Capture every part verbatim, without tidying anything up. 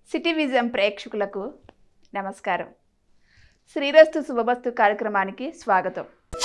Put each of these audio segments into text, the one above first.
City vision ప్రేక్షకులకు నమస్కారం. శ్రీరస్తు శుభమస్తు కార్యక్రమానికి స్వాగతం.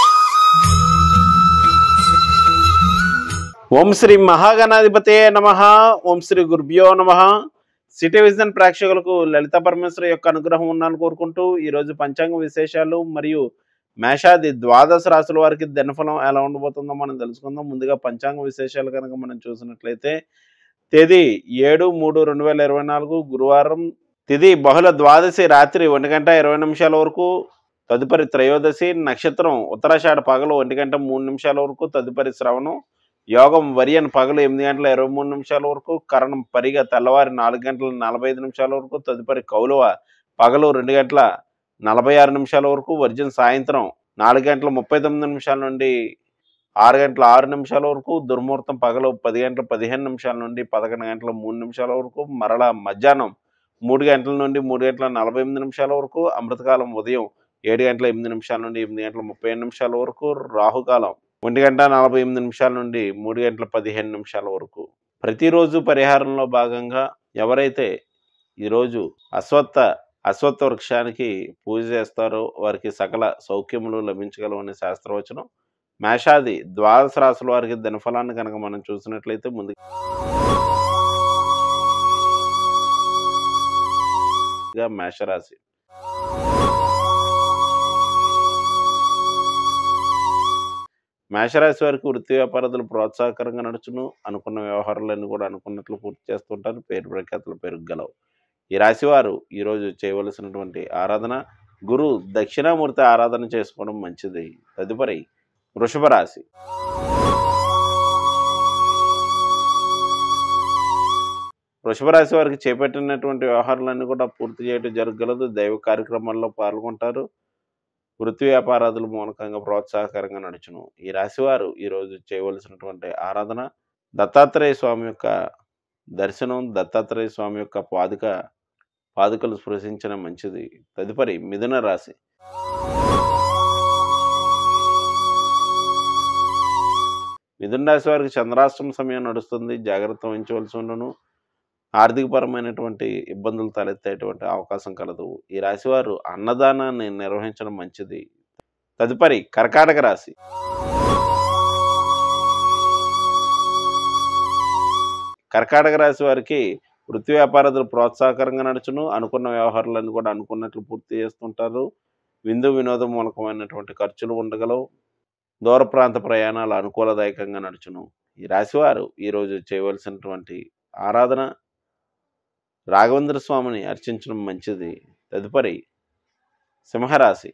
ఓం శ్రీ మహాగణాధిపతే నమః. ఓం శ్రీ గురుభ్యో నమః. సిటీ విజన్ ప్రేక్షకులకు లలిత పరమేశ్వరి యొక్క అనుగ్రహం ఉండాలని కోరుకుంటూ ఈరోజు పంచాంగ విశేషాలు మరియు మేషాది ద్వాదశ రాశుల వారికి దినఫలం ఎలా ఉండబోతుందో మనం తెలుసుకుందాం. ముందుగా పంచాంగ విశేషాలు కనుక మనం చూసినట్లయితే తేదీ ఏడు మూడు రెండు వేల ఇరవై నాలుగు గురువారం. తిథి బహుళ ద్వాదశి రాత్రి ఒంటి గంట ఇరవై నిమిషాల వరకు. తదుపరి త్రయోదశి. నక్షత్రం ఉత్తరాషాఢ పగలు ఒంటి గంట మూడు నిమిషాల వరకు. తదుపరి శ్రవణం. యోగం వర్యన్ పగలు ఎనిమిది గంటల ఇరవై మూడు నిమిషాల వరకు. కరణం పరిగ తెల్లవారి నాలుగు గంటల నలభై ఐదు నిమిషాల వరకు. తదుపరి కౌలువ పగలు రెండు గంటల నలభై ఆరు నిమిషాల వరకు. వర్జన్ సాయంత్రం నాలుగు గంటల ముప్పై తొమ్మిది నిమిషాల నుండి ఆరు గంటల ఆరు నిమిషాల వరకు. దుర్ముహూర్తం పగలు పది గంటల పదిహేను నిమిషాల నుండి పదకొండు గంటల మూడు నిమిషాల వరకు. మరలా మధ్యాహ్నం మూడు గంటల నుండి మూడు గంటల నలభై ఎనిమిది నిమిషాల వరకు. అమృతకాలం ఉదయం ఏడు గంటల ఎనిమిది నిమిషాల నుండి ఎనిమిది గంటల ముప్పై ఏడు నిమిషాల వరకు. రాహుకాలం ఒంటి గంట నలభై ఎనిమిది నిమిషాల నుండి మూడు గంటల పదిహేను నిమిషాల వరకు. ప్రతిరోజు పరిహారంలో భాగంగా ఎవరైతే ఈరోజు అశ్వత్థ అశ్వత్థ వృక్షానికి పూజ చేస్తారో వారికి సకల సౌఖ్యములు లభించగలవని శాస్త్రవచనం. మేషాది ద్వాదశ రాశుల వారికి దినఫలాన్ని కనుక మనం చూసినట్లయితే ముందుగా మేషరాశి. మేషరాశి వారికి వృత్తి వ్యాపారాలు ప్రోత్సాహకరంగా నడుచును. అనుకున్న వ్యవహారాలన్నీ కూడా అనుకున్నట్లు పూర్తి చేస్తుంటారు. పేరు ప్రఖ్యాతులు పెరుగలవు. ఈ రాశి వారు ఈరోజు చేయవలసినటువంటి ఆరాధన గురు దక్షిణామూర్తి ఆరాధన చేసుకోవడం మంచిది. తదుపరి వృషభ రాశి. వృషభ రాశి వారికి చేపట్టినటువంటి వ్యవహారాలన్నీ కూడా పూర్తి చేయడం జరగగలదు. దైవ కార్యక్రమాల్లో పాల్గొంటారు. వృత్తి వ్యాపారాదుల మూలకంగా ప్రోత్సాహకరంగా నడుచును. ఈ రాశివారు ఈరోజు చేయవలసినటువంటి ఆరాధన దత్తాత్రేయ స్వామి యొక్క దర్శనం. దత్తాత్రేయ స్వామి యొక్క పాదుక పాదుకలు స్పృశించడం మంచిది. తదుపరి మిథున రాశి. మిథున రాశి వారికి చంద్రాష్టమ సమయం నడుస్తుంది. జాగ్రత్త వహించవలసి ఉండను. ఆర్థికపరమైనటువంటి ఇబ్బందులు తలెత్తేటువంటి అవకాశం కలదు. ఈ రాశివారు అన్నదానాన్ని నిర్వహించడం మంచిది. తదుపరి కర్కాటక రాశి. కర్కాటక రాశి వారికి వృత్తి వ్యాపారాలు ప్రోత్సాహకరంగా నడుచును. అనుకున్న వ్యవహారాలన్నీ కూడా అనుకున్నట్లు పూర్తి చేస్తుంటారు. విందు వినోదం మూలకమైనటువంటి ఖర్చులు ఉండగలవు. దూర ప్రాంత ప్రయాణాలు అనుకూలదాయకంగా నడుచును. ఈ రాశివారు ఈరోజు చేయవలసినటువంటి ఆరాధన రాఘవేంద్ర స్వామిని అర్చించడం మంచిది. తదుపరి సింహరాశి.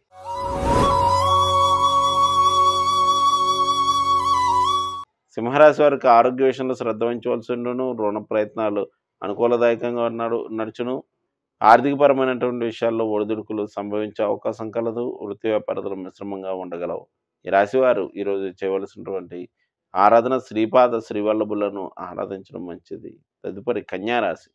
సింహరాశి వారికి ఆరోగ్య విషయంలో శ్రద్ధ వహించవలసి ఉండును. రుణ ప్రయత్నాలు అనుకూలదాయకంగా నడు నడుచును. ఆర్థికపరమైనటువంటి విషయాల్లో ఒడిదుడుకులు సంభవించే అవకాశం కలదు. వృత్తి వ్యాపారాలు మిశ్రమంగా ఉండగలవు. ఈ రాశివారు ఈరోజు చేయవలసినటువంటి ఆరాధన శ్రీపాద శ్రీవల్లభులను ఆరాధించడం మంచిది. తదుపరి కన్యారాశి.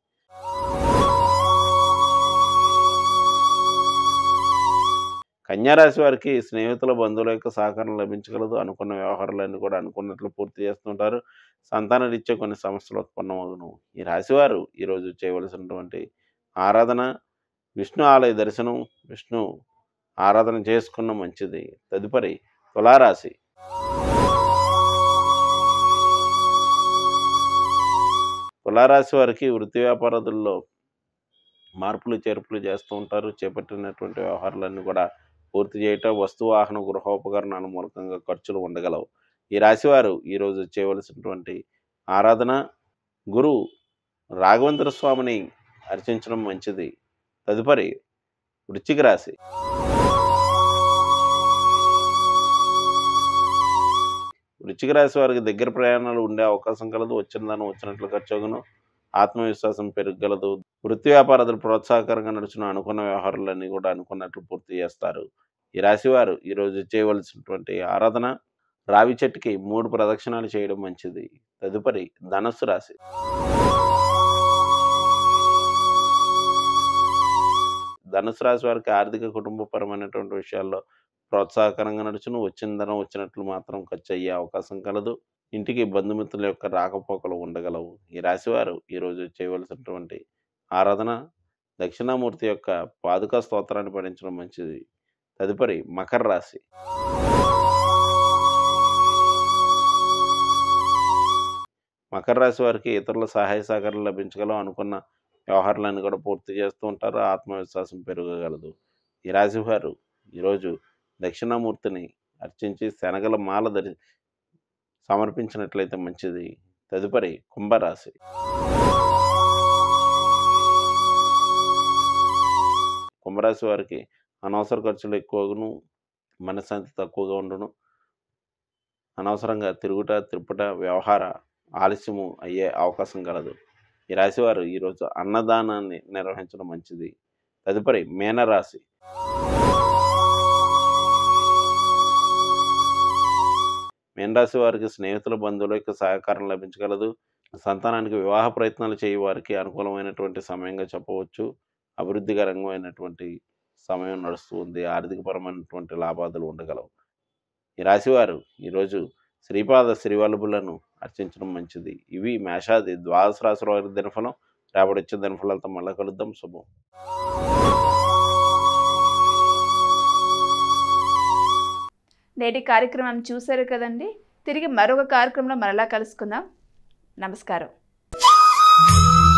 కన్యారాశి వారికి స్నేహితుల బంధువుల యొక్క సహకారం లభించగలదు. అనుకున్న వ్యవహారాలన్నీ కూడా అనుకున్నట్లు పూర్తి చేస్తుంటారు. సంతాన రీత్యా కొన్ని సమస్యలు ఉత్పన్నమగును. ఈ రాశివారు ఈరోజు చేయవలసినటువంటి ఆరాధన విష్ణు ఆలయ దర్శనం. విష్ణు ఆరాధన చేసుకున్న మంచిది. తదుపరి తులారాశి. తులారాశి వారికి వృత్తి వ్యాపారాదుల్లో మార్పులు చేర్పులు చేస్తూ ఉంటారు. చేపట్టినటువంటి వ్యవహారాలన్నీ కూడా పూర్తి చేయటం వస్తు వాహన గృహోపకరణాల మూలకంగా ఖర్చులు ఉండగలవు. ఈ రాశివారు ఈరోజు చేయవలసినటువంటి ఆరాధన గురు రాఘవేంద్ర స్వామిని అర్చించడం మంచిది. తదుపరి వృశ్చిక రాశి. వృశ్చిక రాశి వారికి దగ్గర ప్రయాణాలు ఉండే అవకాశం కలదు. వచ్చిన దాన్ని వచ్చినట్లు ఖర్చుగును. ఆత్మవిశ్వాసం పెరగగలదు. వృత్తి వ్యాపారాలు ప్రోత్సాహకరంగా నడుచున్న అనుకున్న వ్యవహారాలన్నీ కూడా అనుకున్నట్లు పూర్తి చేస్తారు. ఈ రాశివారు ఈరోజు చేయవలసినటువంటి ఆరాధన రావి చెట్టుకి మూడు ప్రదక్షిణాలు చేయడం మంచిది. తదుపరి ధనస్సు రాశి. ధనుసు రాశి వారికి ఆర్థిక కుటుంబపరమైనటువంటి విషయాల్లో ప్రోత్సాహకరంగా నడుచును. వచ్చిన ధనం వచ్చినట్లు మాత్రం ఖర్చు అయ్యే అవకాశం కలదు. ఇంటికి బంధుమిత్రుల యొక్క రాకపోకలు ఉండగలవు. ఈ రాశివారు ఈరోజు చేయవలసినటువంటి ఆరాధన దక్షిణామూర్తి యొక్క పాదుకా స్తోత్రాన్ని పఠించడం మంచిది. తదుపరి మకర రాశి. మకర రాశి వారికి ఇతరుల సహాయ సహకారాలు లభించగలవు. అనుకున్న వ్యవహారాలన్నీ కూడా పూర్తి చేస్తూ ఉంటారు. ఆత్మవిశ్వాసం పెరగగలదు. ఈ రాశి వారు ఈరోజు దక్షిణామూర్తిని అర్చించి శనగల మాల ధరి సమర్పించినట్లయితే మంచిది. తదుపరి కుంభరాశి. కుంభరాశి వారికి అనవసర ఖర్చులు ఎక్కువను, మనశ్శాంతి తక్కువగా ఉండును. అనవసరంగా తిరుగుట తిరుపుట వ్యవహార ఆలస్యము అయ్యే అవకాశం కలదు. ఈ రాశి వారు ఈరోజు అన్నదానాన్ని నిర్వహించడం మంచిది. తదుపరి మీనరాశి. మీనరాశి వారికి స్నేహితుల బంధువుల యొక్క సహకారం లభించగలదు. సంతానానికి వివాహ ప్రయత్నాలు చేయ వారికి అనుకూలమైనటువంటి సమయంగా చెప్పవచ్చు. అభివృద్ధికరంగా సమయం నడుస్తూ ఉంది. ఆర్థికపరమైనటువంటి లాభాలు ఉండగలవు. ఈ రాశివారు ఈరోజు శ్రీపాద శ్రీవల్లభులను అర్చించడం మంచిది. ఇవి మేషాది ద్వాదశ రాశుల వారి దినఫలం. రేపటి వచ్చే దినఫలాలతో మళ్ళీ కలుద్దాం. శుభం. నేటి కార్యక్రమం చూశారు కదండి. తిరిగి మరొక కార్యక్రమంలో మరలా కలుసుకుందాం. నమస్కారం.